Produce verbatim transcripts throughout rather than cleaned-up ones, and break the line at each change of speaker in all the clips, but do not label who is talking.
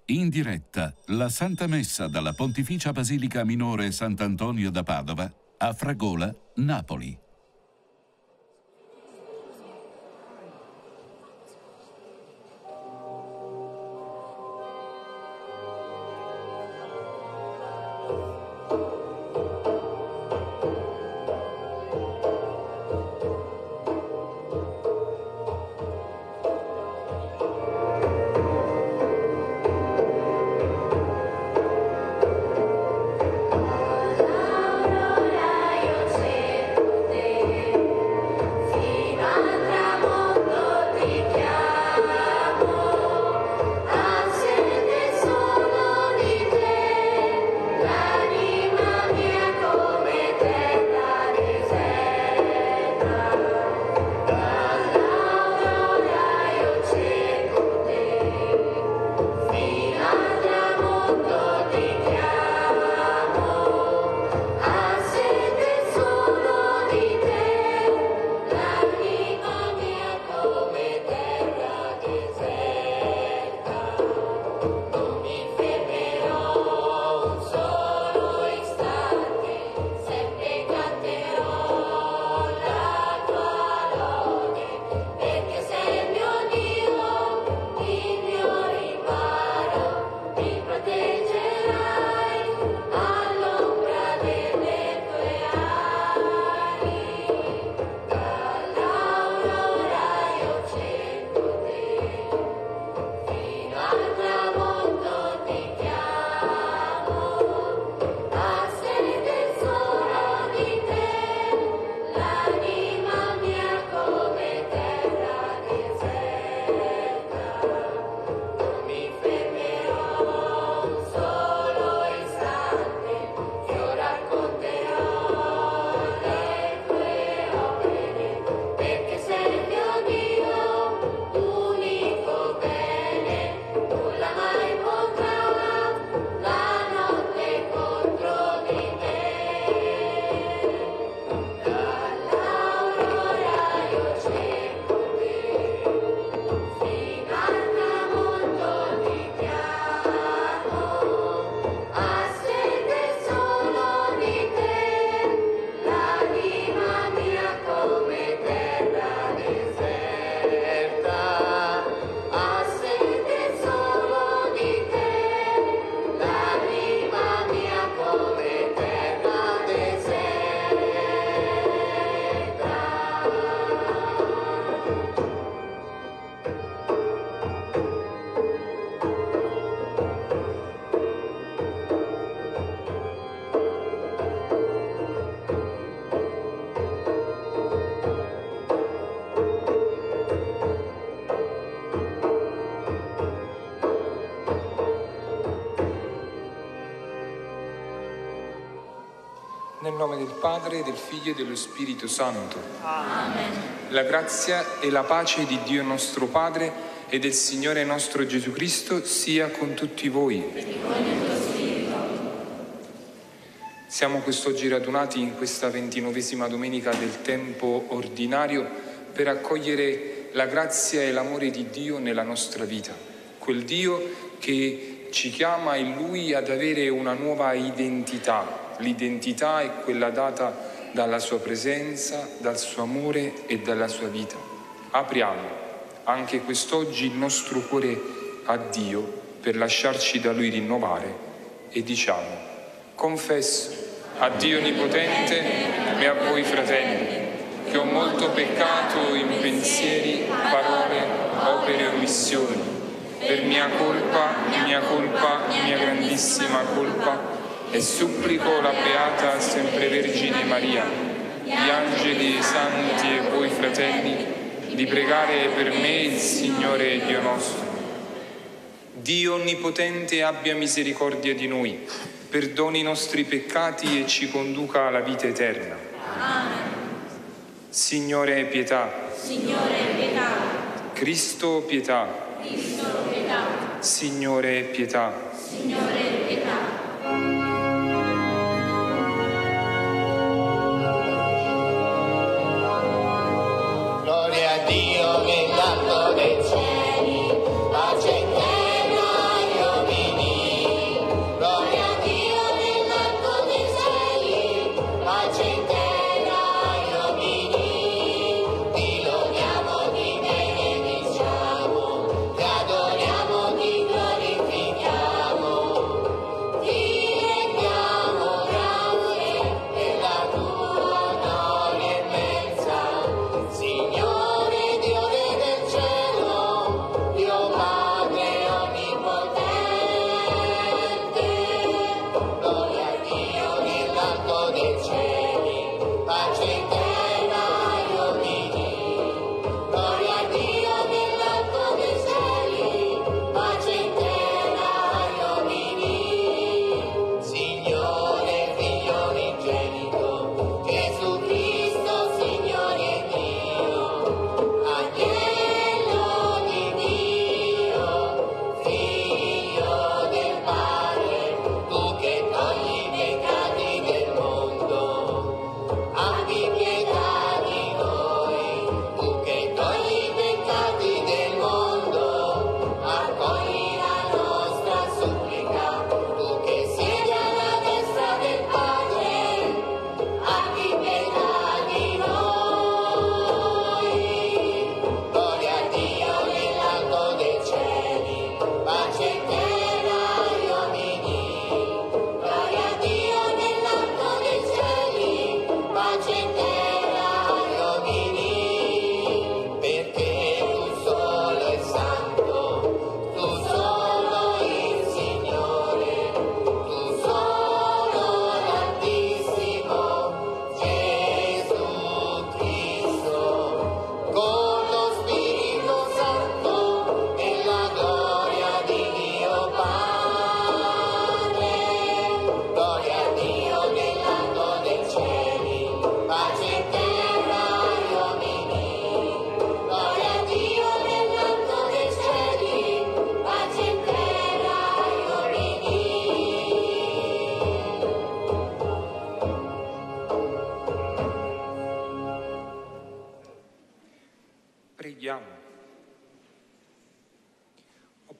In diretta, la Santa Messa dalla Pontificia Basilica Minore Sant'Antonio da Padova a Fragola, Napoli.
Nel nome del Padre, del Figlio e dello Spirito Santo.
Amen.
La grazia e la pace di Dio nostro Padre e del Signore nostro Gesù Cristo sia con tutti voi.
E con il tuo spirito.
Siamo quest'oggi radunati in questa ventinovesima domenica del tempo ordinario per accogliere la grazia e l'amore di Dio nella nostra vita. Quel Dio che ci chiama in Lui ad avere una nuova identità. L'identità è quella data dalla sua presenza, dal suo amore e dalla sua vita. Apriamo anche quest'oggi il nostro cuore a Dio per lasciarci da Lui rinnovare e diciamo: confesso a Dio Onnipotente e a voi fratelli che ho molto peccato in pensieri, parole, opere e omissioni, per mia colpa, mia colpa, mia grandissima colpa, e supplico la Beata Sempre Vergine Maria, gli angeli e i santi e voi fratelli, di pregare per me il Signore Dio nostro. Dio Onnipotente abbia misericordia di noi, perdoni i nostri peccati e ci conduca alla vita eterna.
Amen.
Signore pietà.
Signore pietà.
Cristo pietà.
Cristo pietà.
Signore pietà.
Signore pietà.
Gloria a Dio nell'alto dei cieli, pace in terra agli uomini.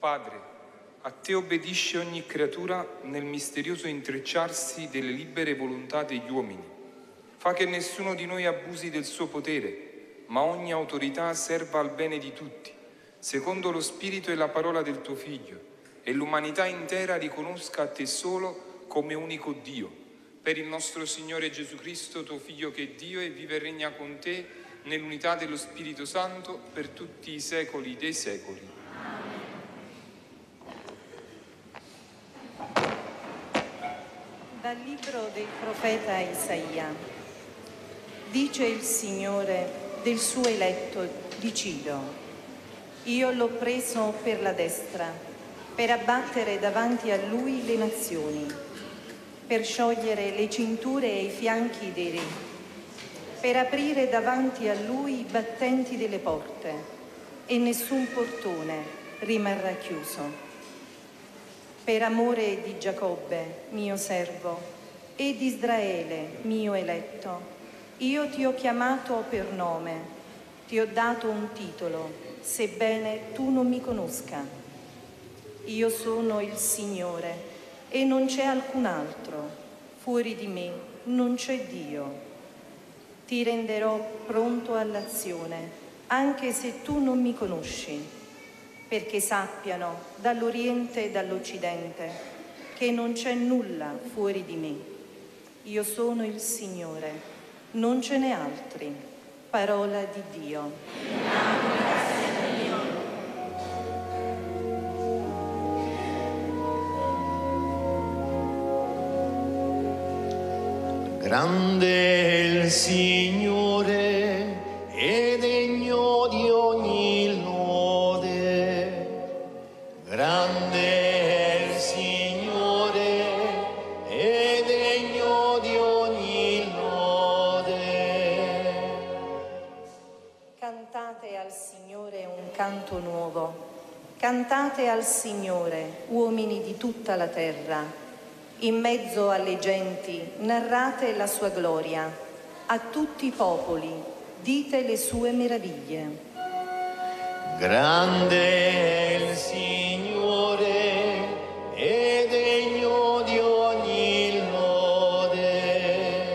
Padre, a te obbedisce ogni creatura nel misterioso intrecciarsi delle libere volontà degli uomini. Fa che nessuno di noi abusi del suo potere, ma ogni autorità serva al bene di tutti, secondo lo spirito e la parola del tuo Figlio, e l'umanità intera riconosca a te solo come unico Dio. Per il nostro Signore Gesù Cristo, tuo Figlio che è Dio e vive e regna con te nell'unità dello Spirito Santo per tutti i secoli dei secoli.
Dal libro del profeta Isaia. Dice il Signore del suo eletto di Ciro: io l'ho preso per la destra, per abbattere davanti a lui le nazioni, per sciogliere le cinture e i fianchi dei re, per aprire davanti a lui i battenti delle porte, e nessun portone rimarrà chiuso. Per amore di Giacobbe, mio servo, e di Israele, mio eletto, io ti ho chiamato per nome, ti ho dato un titolo, sebbene tu non mi conosca. Io sono il Signore e non c'è alcun altro, fuori di me non c'è Dio. Ti renderò pronto all'azione, anche se tu non mi conosci, perché sappiano dall'Oriente e dall'Occidente che non c'è nulla fuori di me. Io sono il Signore, non ce n'è altri. Parola di Dio.
Grande è il Signore e degno di ogni lode. Grande è il Signore e degno di ogni lode.
Cantate al Signore un canto nuovo. Cantate al Signore, uomini di tutta la terra. In mezzo alle genti narrate la sua gloria, a tutti i popoli dite le sue meraviglie.
Grande è il Signore e degno di ogni lode.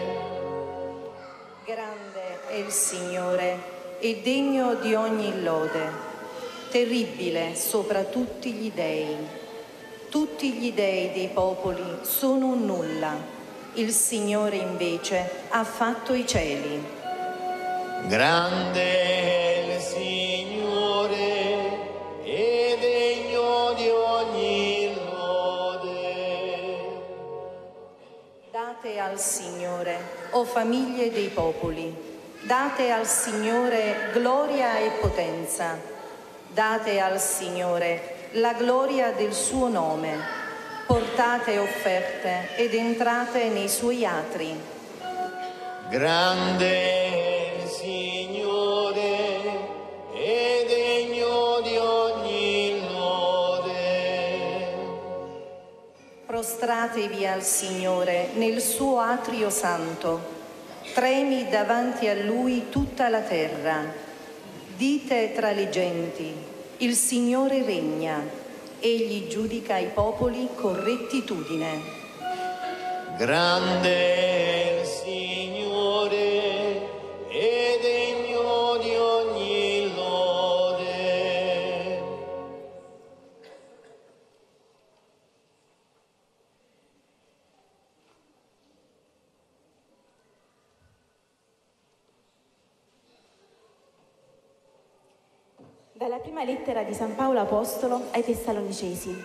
Grande è il Signore e degno di ogni lode, terribile sopra tutti gli dei. Tutti gli dei dei popoli sono un nulla, il Signore invece ha fatto i cieli.
Grande è il Signore e degno di ogni lode.
Date al Signore, o famiglie dei popoli, date al Signore gloria e potenza, date al Signore la gloria del suo nome, portate offerte ed entrate nei suoi atri.
Grande è il Signore e degno di ogni lode.
Prostratevi al Signore nel suo atrio santo, tremi davanti a Lui tutta la terra. Dite tra le genti: il Signore regna, egli giudica i popoli con rettitudine.
Grande è il Signore e degno di ogni lode.
Dalla prima lettera di San Paolo Apostolo ai Tessalonicesi.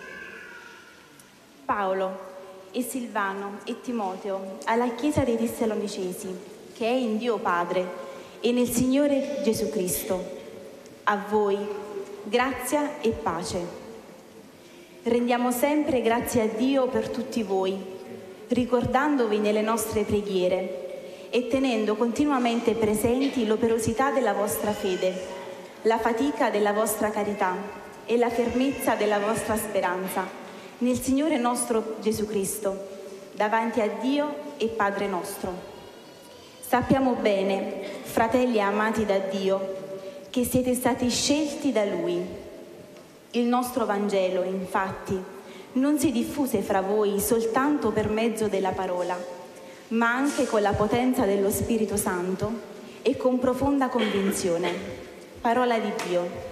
Paolo e Silvano e Timoteo alla Chiesa dei Tessalonicesi, che è in Dio Padre e nel Signore Gesù Cristo. A voi grazia e pace. Rendiamo sempre grazie a Dio per tutti voi, ricordandovi nelle nostre preghiere e tenendo continuamente presenti l'operosità della vostra fede, la fatica della vostra carità e la fermezza della vostra speranza nel Signore nostro Gesù Cristo, davanti a Dio e Padre nostro. Sappiamo bene, fratelli amati da Dio, che siete stati scelti da Lui. Il nostro Vangelo, infatti, non si diffuse fra voi soltanto per mezzo della parola, ma anche con la potenza dello Spirito Santo e con profonda convinzione. Parola di Dio.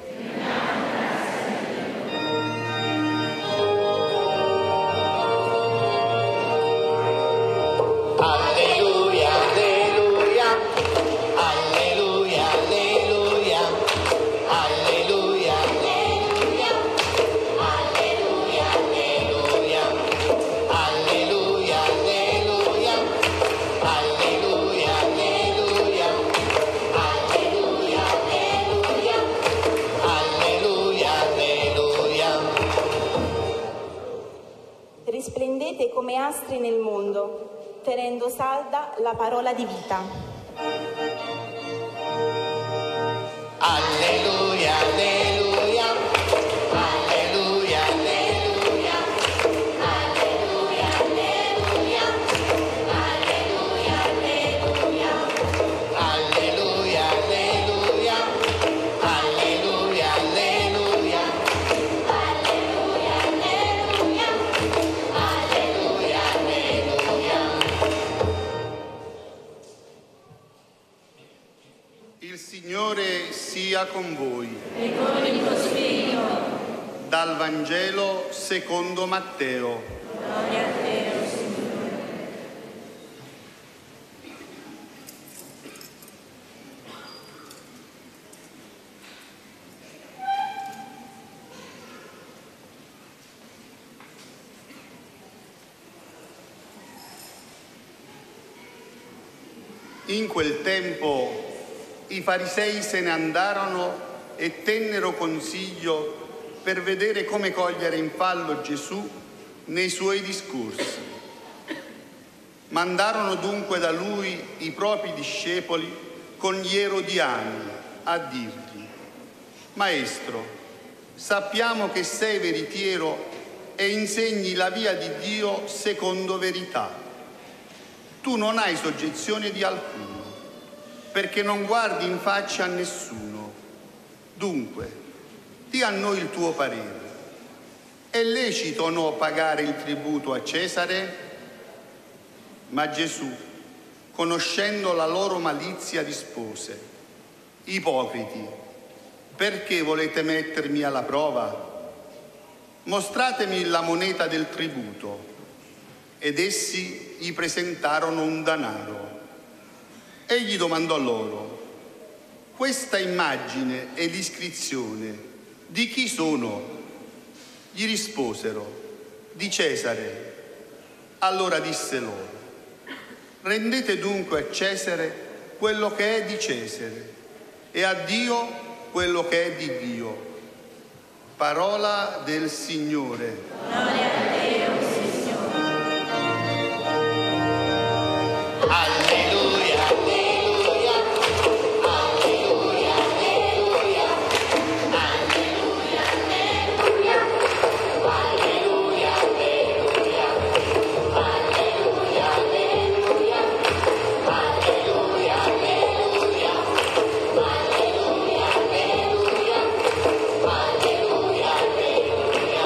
Alleluia, alleluia, alleluia, alleluia, alleluia, alleluia, alleluia, alleluia, alleluia, alleluia, alleluia, alleluia, alleluia, alleluia, alleluia.
Risplendete come astri nel mondo, tenendo salda la parola di vita.
Alleluia, alleluia, alleluia, alleluia, alleluia, alleluia, alleluia, alleluia, alleluia, alleluia, alleluia, alleluia, alleluia, alleluia, alleluia.
Il Signore sia con voi.
E con il tuo spirito.
Dal Vangelo secondo Matteo.
Gloria a te, o Signore.
In quel tempo i farisei se ne andarono e tennero consiglio per vedere come cogliere in fallo Gesù nei suoi discorsi. Mandarono dunque da lui i propri discepoli con gli erodiani a dirgli: Maestro, sappiamo che sei veritiero e insegni la via di Dio secondo verità. Tu non hai soggezione di alcuno, perché non guardi in faccia a nessuno. Dunque, di a noi il tuo parere. È lecito o no pagare il tributo a Cesare? Ma Gesù, conoscendo la loro malizia, rispose: Ipocriti, perché volete mettermi alla prova? Mostratemi la moneta del tributo. Ed essi gli presentarono un danaro. Egli domandò loro: questa immagine e l'iscrizione di chi sono? Gli risposero: di Cesare. Allora disse loro: rendete dunque a Cesare quello che è di Cesare e a Dio quello che è di Dio. Parola del Signore.
Gloria a te, o Signore.
Alleluia, alleluia, alleluia, alleluia, alleluia, alleluia, alleluia, alleluia, alleluia, alleluia, alleluia, alleluia, alleluia, alleluia, alleluia.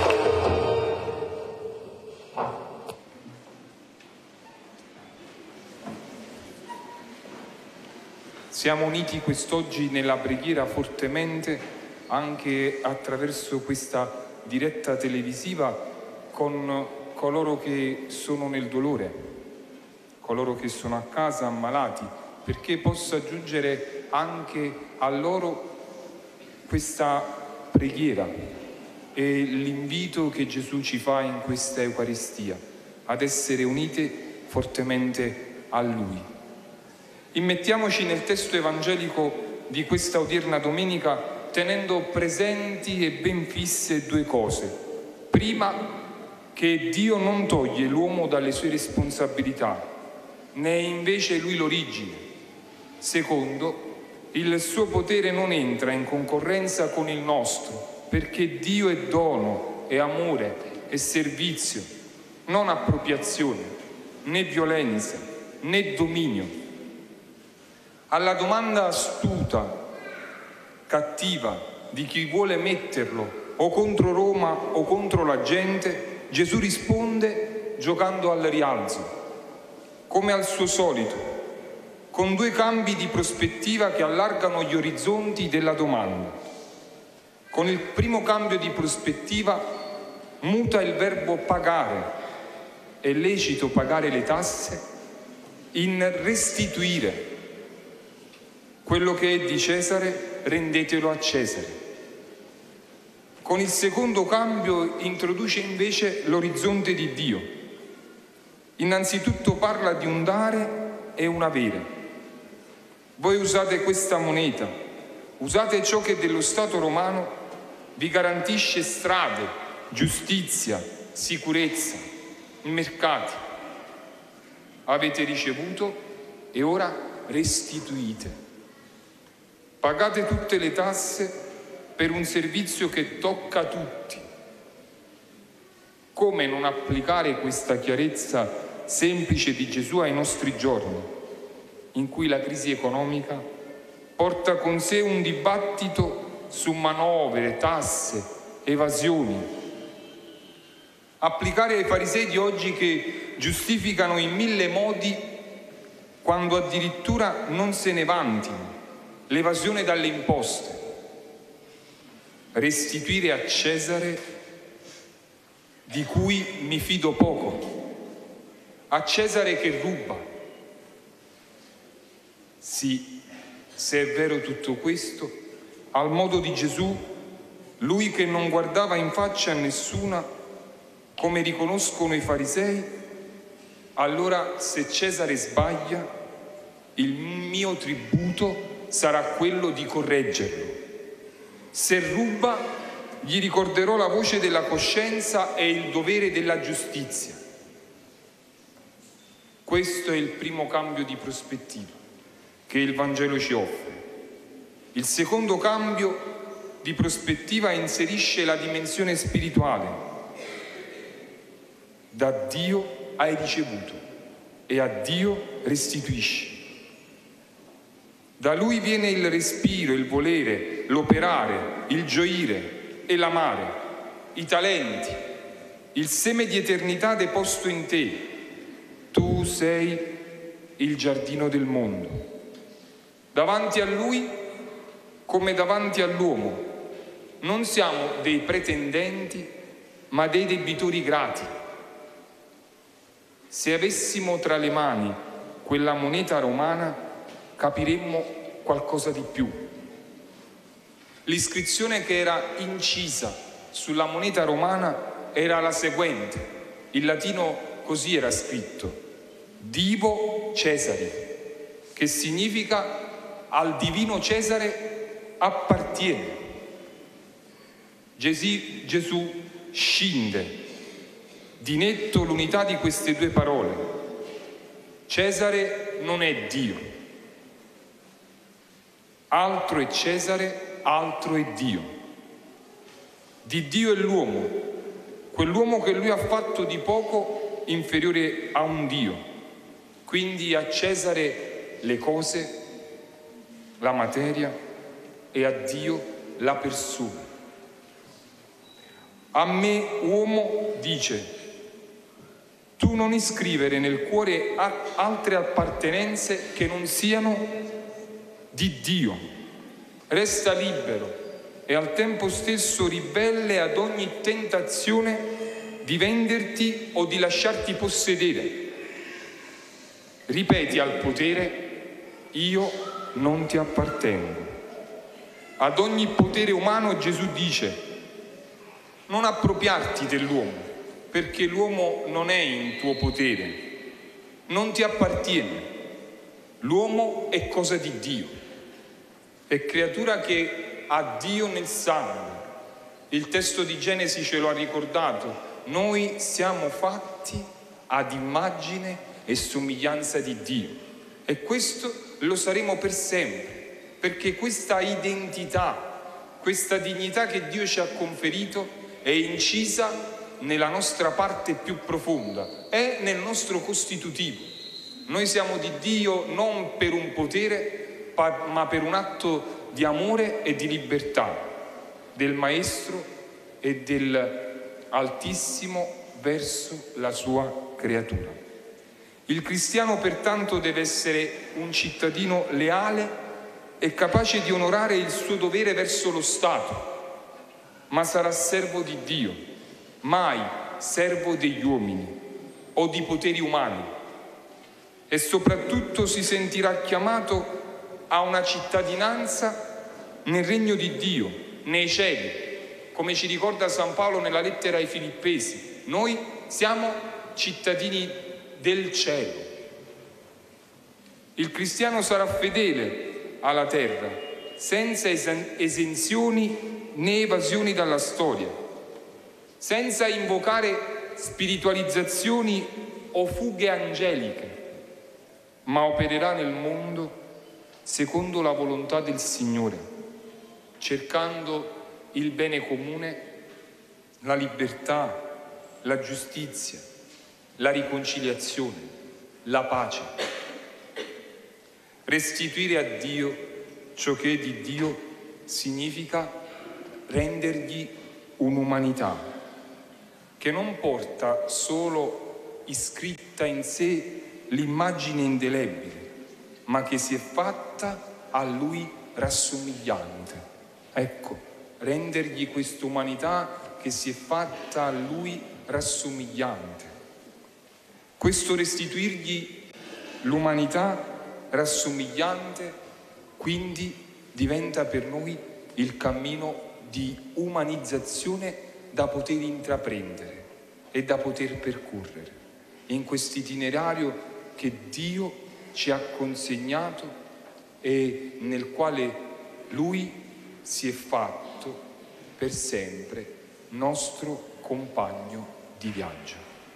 Siamo uniti quest'oggi nella preghiera fortemente anche attraverso questa diretta televisiva con coloro che sono nel dolore, coloro che sono a casa ammalati, perché possa giungere anche a loro questa preghiera e l'invito che Gesù ci fa in questa Eucaristia ad essere unite fortemente a Lui. Immettiamoci nel testo evangelico di questa odierna domenica tenendo presenti e ben fisse due cose. Prima, che Dio non toglie l'uomo dalle sue responsabilità, ne è invece Lui l'origine. Secondo, il suo potere non entra in concorrenza con il nostro, perché Dio è dono, è amore, è servizio, non appropriazione, né violenza, né dominio. Alla domanda astuta, cattiva, di chi vuole metterlo o contro Roma o contro la gente, Gesù risponde giocando al rialzo, come al suo solito, con due cambi di prospettiva che allargano gli orizzonti della domanda. Con il primo cambio di prospettiva muta il verbo pagare, è lecito pagare le tasse, in restituire. Quello che è di Cesare rendetelo a Cesare. Con il secondo cambio introduce invece l'orizzonte di Dio. Innanzitutto parla di un dare e un avere. Voi usate questa moneta, usate ciò che dello Stato romano vi garantisce strade, giustizia, sicurezza, mercati. Avete ricevuto e ora restituite. Pagate tutte le tasse per un servizio che tocca tutti. Come non applicare questa chiarezza semplice di Gesù ai nostri giorni, in cui la crisi economica porta con sé un dibattito su manovre, tasse, evasioni? Applicare ai farisei di oggi che giustificano in mille modi, quando addirittura non se ne vantino, l'evasione dalle imposte. Restituire a Cesare, di cui mi fido poco, a Cesare che ruba. Sì, se è vero tutto questo, al modo di Gesù, lui che non guardava in faccia a nessuna, come riconoscono i farisei, allora se Cesare sbaglia, il mio tributo sarà quello di correggerlo. Se ruba, gli ricorderò la voce della coscienza e il dovere della giustizia. Questo è il primo cambio di prospettiva che il Vangelo ci offre. Il secondo cambio di prospettiva inserisce la dimensione spirituale. Da Dio hai ricevuto e a Dio restituisci. Da Lui viene il respiro, il volere, l'operare, il gioire e l'amare, i talenti, il seme di eternità deposto in te. Tu sei il giardino del mondo. Davanti a Lui, come davanti all'uomo, non siamo dei pretendenti, ma dei debitori grati. Se avessimo tra le mani quella moneta romana, capiremmo qualcosa di più. L'iscrizione che era incisa sulla moneta romana era la seguente. In latino così era scritto: Divo Cesari, che significa al divino Cesare appartiene. Gesù, Gesù scinde di netto l'unità di queste due parole. Cesare non è Dio. Altro è Cesare, altro è Dio. Di Dio è l'uomo, quell'uomo che lui ha fatto di poco inferiore a un Dio. Quindi a Cesare le cose, la materia, e a Dio la persona. A me, uomo, dice: tu non iscrivere nel cuore altre appartenenze che non siano di Dio. Resta libero e al tempo stesso ribelle ad ogni tentazione di venderti o di lasciarti possedere. Ripeti al potere: io non ti appartengo. Ad ogni potere umano Gesù dice: non appropriarti dell'uomo, perché l'uomo non è in tuo potere, non ti appartiene. L'uomo è cosa di Dio. È creatura che ha Dio nel sangue. Il testo di Genesi ce lo ha ricordato. Noi siamo fatti ad immagine e somiglianza di Dio. E questo lo saremo per sempre, perché questa identità, questa dignità che Dio ci ha conferito è incisa nella nostra parte più profonda, è nel nostro costitutivo. Noi siamo di Dio non per un potere, ma per un atto di amore e di libertà del Maestro e dell'Altissimo verso la sua creatura. Il cristiano pertanto deve essere un cittadino leale e capace di onorare il suo dovere verso lo Stato, ma sarà servo di Dio, mai servo degli uomini o di poteri umani, e soprattutto si sentirà chiamato a una cittadinanza nel regno di Dio, nei cieli, come ci ricorda San Paolo nella lettera ai Filippesi. Noi siamo cittadini del cielo. Il cristiano sarà fedele alla terra, senza esenzioni né evasioni dalla storia, senza invocare spiritualizzazioni o fughe angeliche, ma opererà nel mondo secondo la volontà del Signore, cercando il bene comune, la libertà, la giustizia, la riconciliazione, la pace. Restituire a Dio ciò che è di Dio significa rendergli un'umanità che non porta solo iscritta in sé l'immagine indelebile, ma che si è fatta a Lui rassomigliante. Ecco, rendergli quest'umanità che si è fatta a Lui rassomigliante. Questo restituirgli l'umanità rassomigliante, quindi, diventa per noi il cammino di umanizzazione da poter intraprendere e da poter percorrere in questo itinerario che Dio ci ha consegnato e nel quale Lui si è fatto per sempre nostro compagno di viaggio.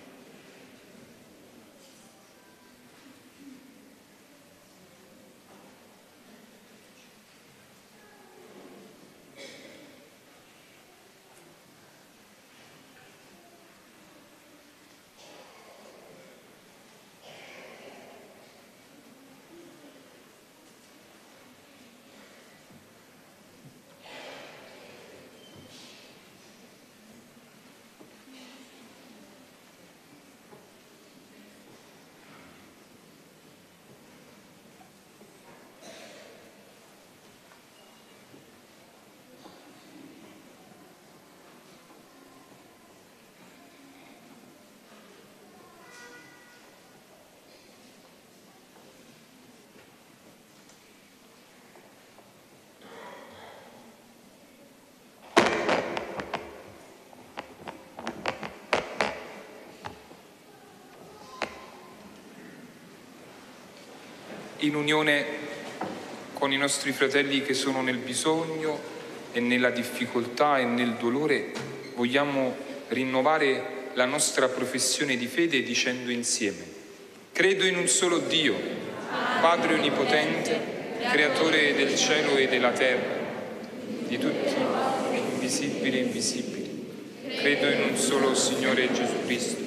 In unione con i nostri fratelli che sono nel bisogno e nella difficoltà e nel dolore, vogliamo rinnovare la nostra professione di fede dicendo insieme: credo in un solo Dio, Padre Onnipotente, Creatore del cielo e della terra, di tutti, invisibili e invisibili. Credo in un solo Signore Gesù Cristo,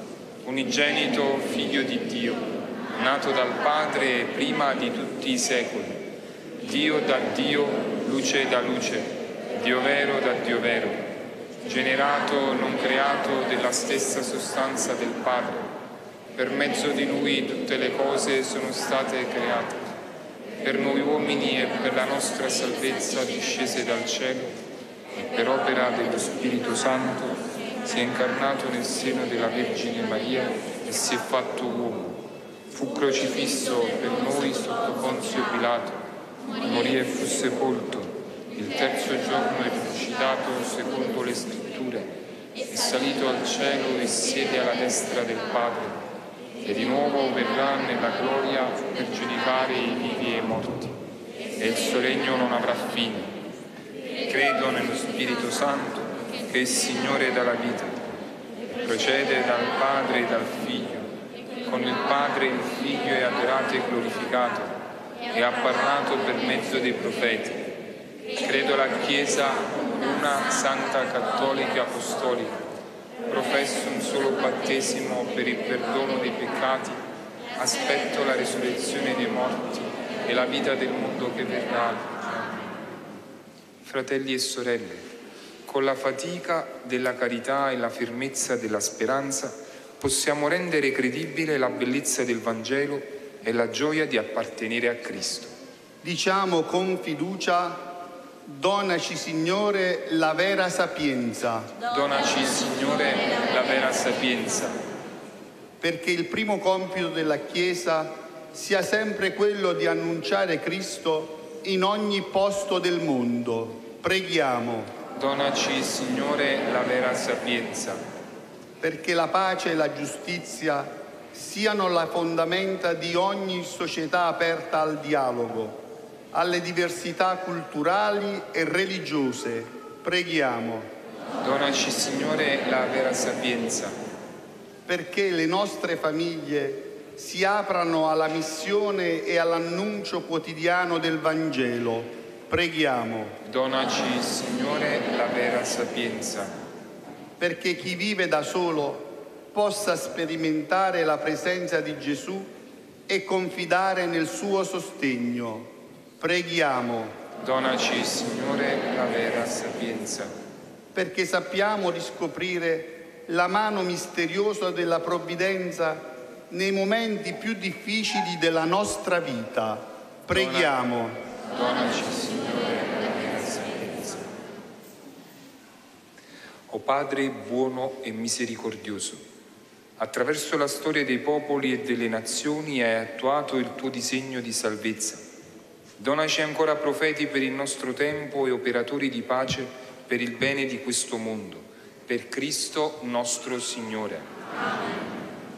unigenito Figlio di Dio, nato dal Padre prima di tutti i secoli, Dio da Dio, luce da luce, Dio vero da Dio vero, generato, non creato, della stessa sostanza del Padre. Per mezzo di Lui tutte le cose sono state create. Per noi uomini e per la nostra salvezza discese dal cielo, e per opera dello Spirito Santo si è incarnato nel seno della Vergine Maria e si è fatto uomo. Fu crocifisso per noi sotto Ponzio Pilato, morì e fu sepolto, il terzo giorno è risuscitato secondo le Scritture, è salito al cielo e siede alla destra del Padre, e di nuovo verrà nella gloria per giudicare i vivi e i morti, e il suo regno non avrà fine. Credo nello Spirito Santo, che è Signore dalla vita, procede dal Padre e dal Figlio. Con il Padre il Figlio è adorato e glorificato e ha parlato per mezzo dei profeti. Credo alla Chiesa una, santa, cattolica e apostolica. Professo un solo battesimo per il perdono dei peccati. Aspetto la risurrezione dei morti e la vita del mondo che verrà. Fratelli e sorelle, con la fatica della carità e la fermezza della speranza, possiamo rendere credibile la bellezza del Vangelo e la gioia di appartenere a Cristo.
Diciamo con fiducia: donaci, Signore, la vera sapienza.
Donaci, Signore, la vera sapienza.
Perché il primo compito della Chiesa sia sempre quello di annunciare Cristo in ogni posto del mondo. Preghiamo.
Donaci, Signore, la vera sapienza.
Perché la pace e la giustizia siano la fondamenta di ogni società aperta al dialogo, alle diversità culturali e religiose. Preghiamo.
Donaci, Signore, la vera sapienza.
Perché le nostre famiglie si aprano alla missione e all'annuncio quotidiano del Vangelo. Preghiamo.
Donaci, Signore, la vera sapienza.
Perché chi vive da solo possa sperimentare la presenza di Gesù e confidare nel suo sostegno. Preghiamo.
Donaci, Signore, la vera sapienza.
Perché sappiamo riscoprire la mano misteriosa della provvidenza nei momenti più difficili della nostra vita. Preghiamo.
Donaci, Signore, la vera sapienza. O Padre buono e misericordioso, attraverso la storia dei popoli e delle nazioni hai attuato il tuo disegno di salvezza. Donaci ancora profeti per il nostro tempo e operatori di pace per il bene di questo mondo. Per Cristo nostro Signore.
Amen.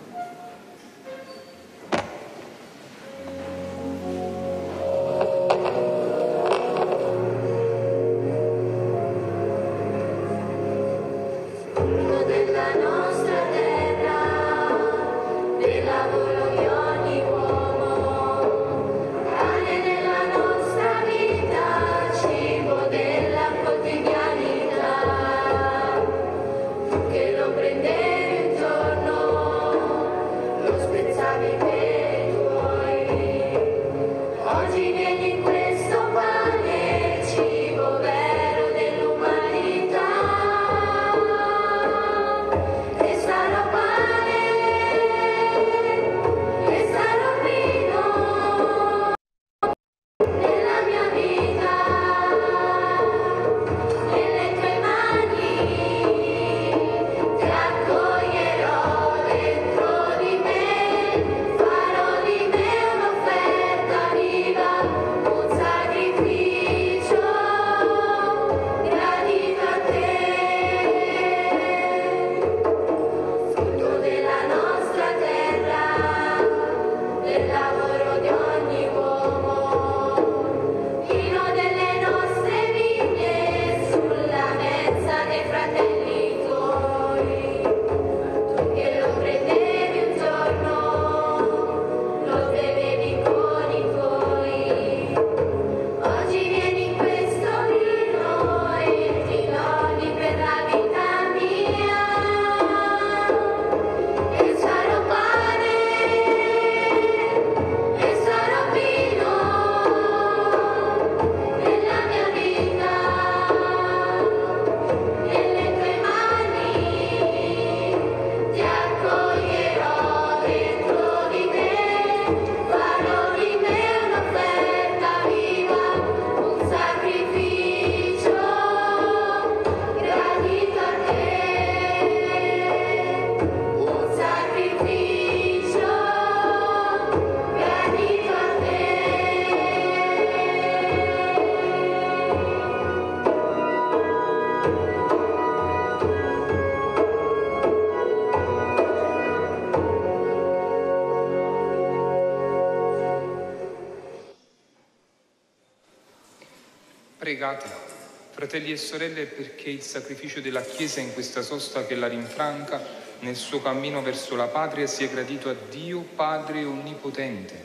Pregate, fratelli e sorelle, perché il sacrificio della Chiesa in questa sosta che la rinfranca nel suo cammino verso la patria sia gradito a Dio Padre Onnipotente.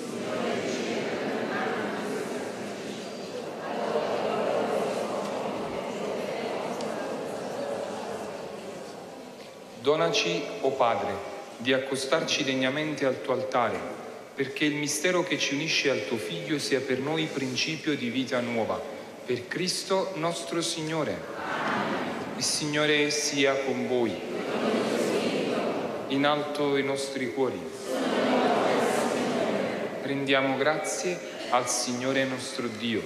Donaci, o Padre, di accostarci degnamente al tuo altare, perché il mistero che ci unisce al tuo Figlio sia per noi principio di vita nuova. Per Cristo nostro Signore. Il Signore sia con voi. In alto i nostri cuori. Rendiamo grazie al Signore nostro Dio.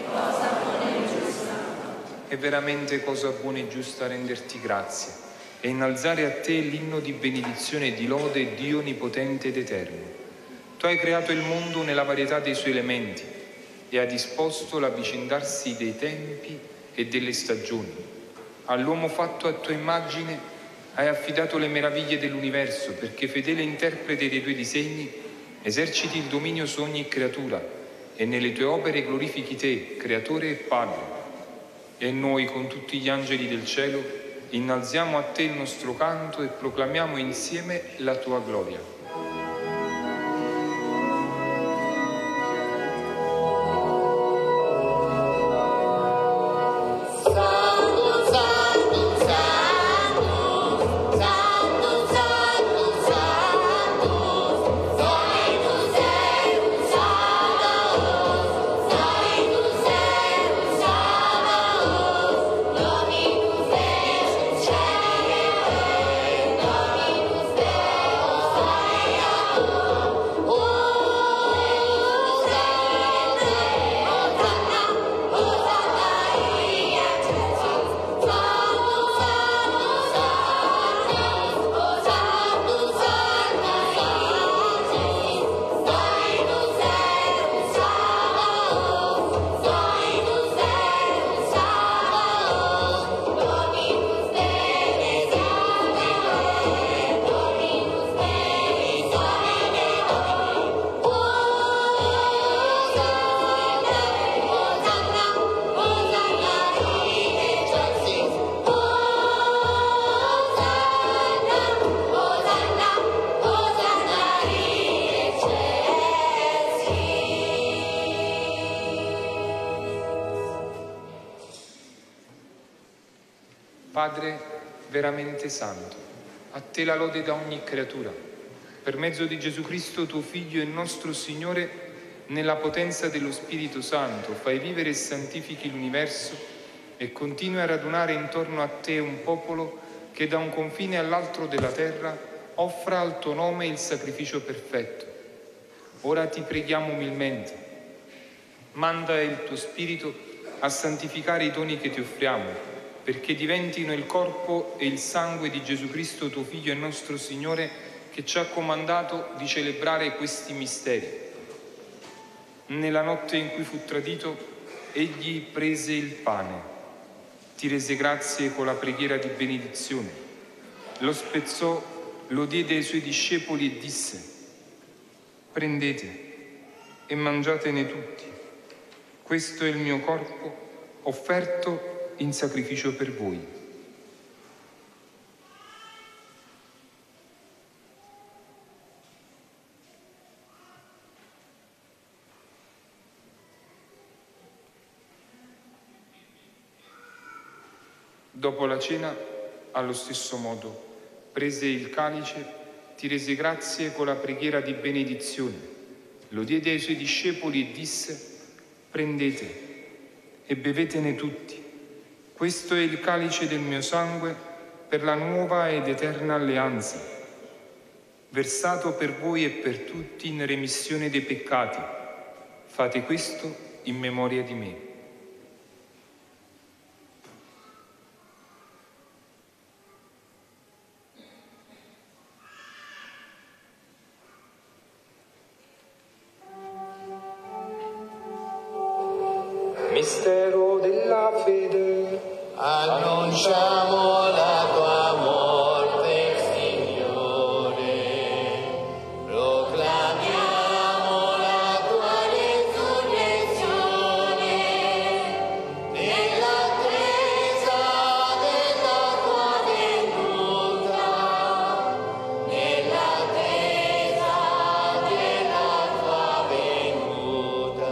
È veramente cosa buona e giusta renderti grazie e innalzare a te l'inno di benedizione e di lode, Dio onnipotente ed eterno. Tu hai creato il mondo nella varietà dei suoi elementi e hai disposto l'avvicindarsi dei tempi e delle stagioni. All'uomo fatto a tua immagine hai affidato le meraviglie dell'universo perché, fedele interprete dei tuoi disegni, eserciti il dominio su ogni creatura e nelle tue opere glorifichi te, creatore e padre. E noi, con tutti gli angeli del cielo, innalziamo a te il nostro canto e proclamiamo insieme la tua gloria. Padre veramente santo, a te la lode da ogni creatura. Per mezzo di Gesù Cristo, tuo Figlio e nostro Signore, nella potenza dello Spirito Santo, fai vivere e santifichi l'universo e continui a radunare intorno a te un popolo che da un confine all'altro della terra offra al tuo nome il sacrificio perfetto. Ora ti preghiamo umilmente. Manda il tuo Spirito a santificare i doni che ti offriamo, perché diventino il corpo e il sangue di Gesù Cristo, tuo Figlio e nostro Signore, che ci ha comandato di celebrare questi misteri. Nella notte in cui fu tradito, egli prese il pane, ti rese grazie con la preghiera di benedizione, lo spezzò, lo diede ai suoi discepoli e disse: prendete e mangiatene tutti, questo è il mio corpo offerto in sacrificio per voi. Dopo la cena, allo stesso modo, prese il calice, ti rese grazie con la preghiera di benedizione, lo diede ai suoi discepoli e disse: prendete e bevetene tutti. Questo è il calice del mio sangue per la nuova ed eterna alleanza, versato per voi e per tutti in remissione dei peccati. Fate questo in memoria di me. Mistero della fede.
Annunciamo la tua morte, Signore, proclamiamo la tua resurrezione, nell'attesa della tua venuta, nell'attesa della tua venuta.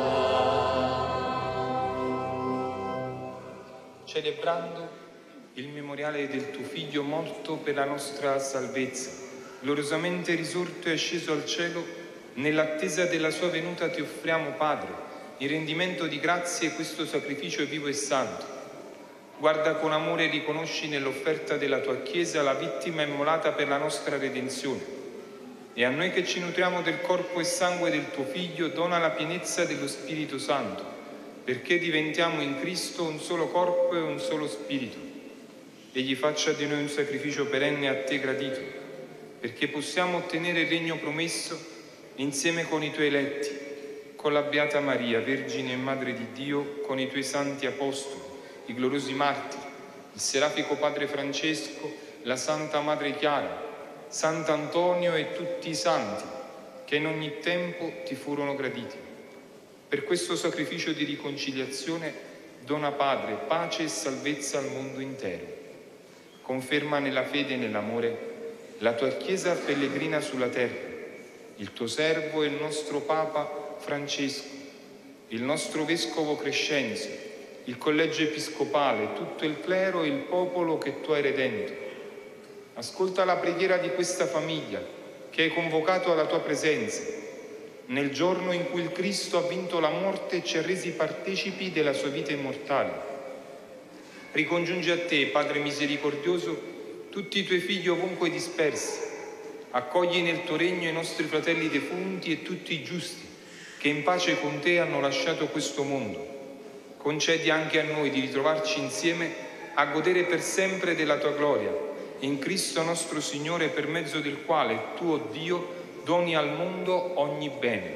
Celebrando il memoriale del tuo Figlio morto per la nostra salvezza, gloriosamente risorto e asceso al cielo, nell'attesa della sua venuta ti offriamo, Padre, in rendimento di grazie questo sacrificio vivo e santo. Guarda con amore e riconosci nell'offerta della tua Chiesa la vittima immolata per la nostra redenzione. E a noi che ci nutriamo del corpo e sangue del tuo Figlio, dona la pienezza dello Spirito Santo, perché diventiamo in Cristo un solo corpo e un solo Spirito. Egli faccia di noi un sacrificio perenne a te gradito, perché possiamo ottenere il regno promesso insieme con i tuoi eletti, con la Beata Maria, Vergine e Madre di Dio, con i tuoi santi apostoli, i gloriosi martiri, il serafico Padre Francesco, la Santa Madre Chiara, Sant'Antonio e tutti i santi che in ogni tempo ti furono graditi. Per questo sacrificio di riconciliazione dona, Padre, pace e salvezza al mondo intero. Conferma nella fede e nell'amore la tua Chiesa pellegrina sulla terra, il tuo servo e il nostro Papa Francesco, il nostro Vescovo Crescenzio, il collegio episcopale, tutto il clero e il popolo che tu hai redento. Ascolta la preghiera di questa famiglia che hai convocato alla tua presenza, nel giorno in cui il Cristo ha vinto la morte e ci ha resi partecipi della sua vita immortale. Ricongiungi a te, Padre misericordioso, tutti i tuoi figli ovunque dispersi. Accogli nel tuo regno i nostri fratelli defunti e tutti i giusti che in pace con te hanno lasciato questo mondo. Concedi anche a noi di ritrovarci insieme a godere per sempre della tua gloria, in Cristo nostro Signore, per mezzo del quale tu, o Dio, doni al mondo ogni bene.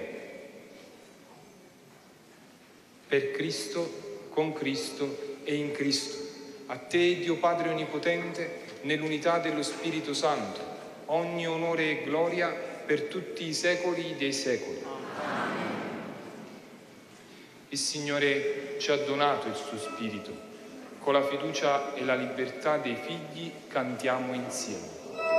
Per Cristo, con Cristo e in Cristo. A te, Dio Padre Onnipotente, nell'unità dello Spirito Santo, ogni onore e gloria per tutti i secoli dei secoli. Il Signore ci ha donato il suo Spirito. Con la fiducia e la libertà dei figli cantiamo insieme.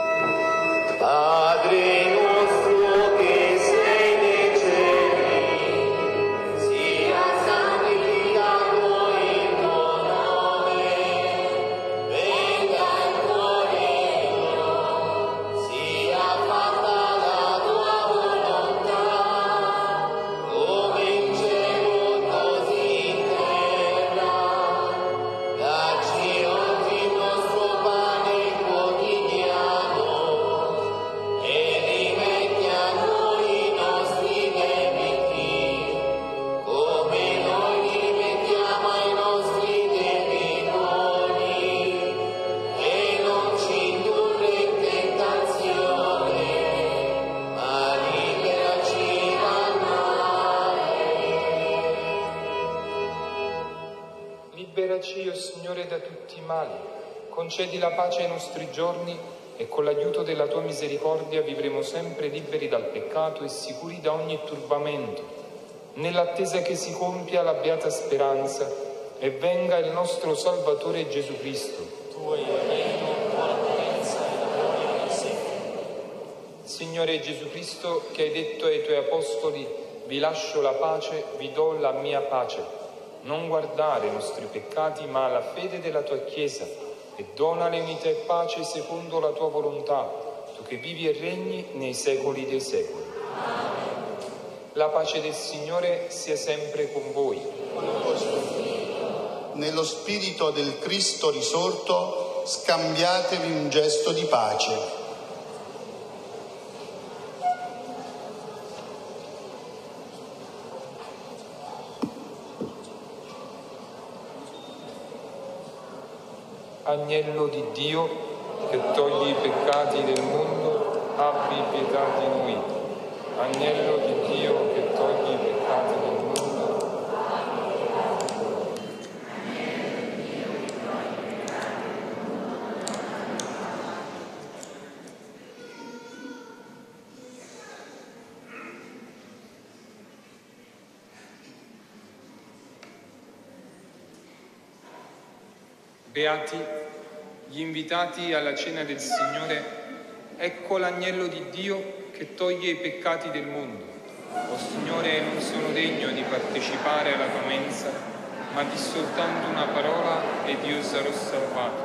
Padre nostro che sei nei cieli, sia santificato il tuo nome, venga il tuo regno, sia fatta la tua volontà, come in cielo così in terra. Dacci oggi il nostro pane quotidiano e rimetti a noi i nostri debiti, come noi li rimettiamo ai nostri debitori, e non ci indurre in tentazione, ma liberaci dal male.
Liberaci, o Signore, da tutti i mali. Concedi la pace ai nostri giorni e con l'aiuto della tua misericordia vivremo sempre liberi dal peccato e sicuri da ogni turbamento, nell'attesa che si compia la beata speranza e venga il nostro Salvatore Gesù Cristo.
Tuo è il regno, la potenza e la gloria per sempre.
Signore Gesù Cristo, che hai detto ai tuoi apostoli: vi lascio la pace, vi do la mia pace. Non guardare i nostri peccati, ma la fede della tua Chiesa, e donale unità e pace secondo la tua volontà, tu che vivi e regni nei secoli dei secoli. Amen. La pace del Signore sia sempre con voi.
Nello spirito del Cristo risorto, scambiatevi un gesto di pace.
Agnello di Dio, che togli i peccati del mondo, abbi pietà di noi. Agnello di Dio, che togli i peccati del mondo, abbi pietà di noi. Beati gli invitati alla cena del Signore, ecco l'agnello di Dio che toglie i peccati del mondo. O Signore, non sono degno di partecipare alla tua mensa, ma di soltanto una parola ed io sarò salvato.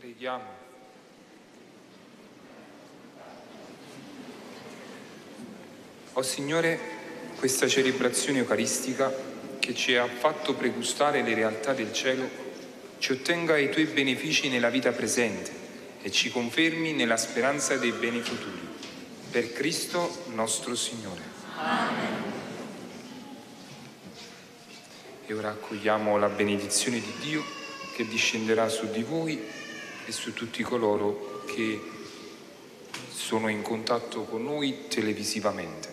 Preghiamo. O Signore, questa celebrazione eucaristica che ci ha fatto pregustare le realtà del cielo, ci ottenga i Tuoi benefici nella vita presente e ci confermi nella speranza dei beni futuri. Per Cristo nostro Signore.
Amen.
E ora accogliamo la benedizione di Dio che discenderà su di voi e su tutti coloro che sono in contatto con noi televisivamente.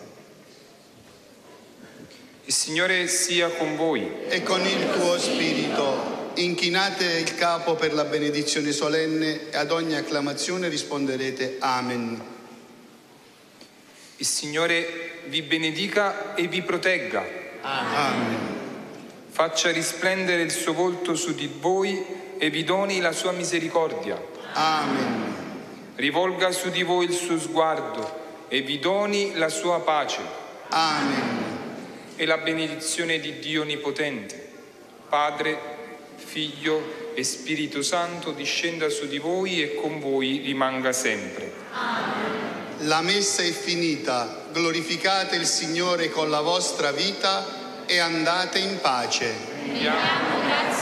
Il Signore sia con voi.
E con il tuo spirito. Inchinate il capo per la benedizione solenne e ad ogni acclamazione risponderete Amen.
Il Signore vi benedica e vi protegga.
Amen.
Faccia risplendere il suo volto su di voi e vi doni la sua misericordia.
Amen.
Rivolga su di voi il suo sguardo e vi doni la sua pace.
Amen.
E la benedizione di Dio Onnipotente, Padre, Figlio e Spirito Santo discenda su di voi e con voi rimanga sempre.
Amen.
La messa è finita. Glorificate il Signore con la vostra vita e andate in pace.
Diamo grazie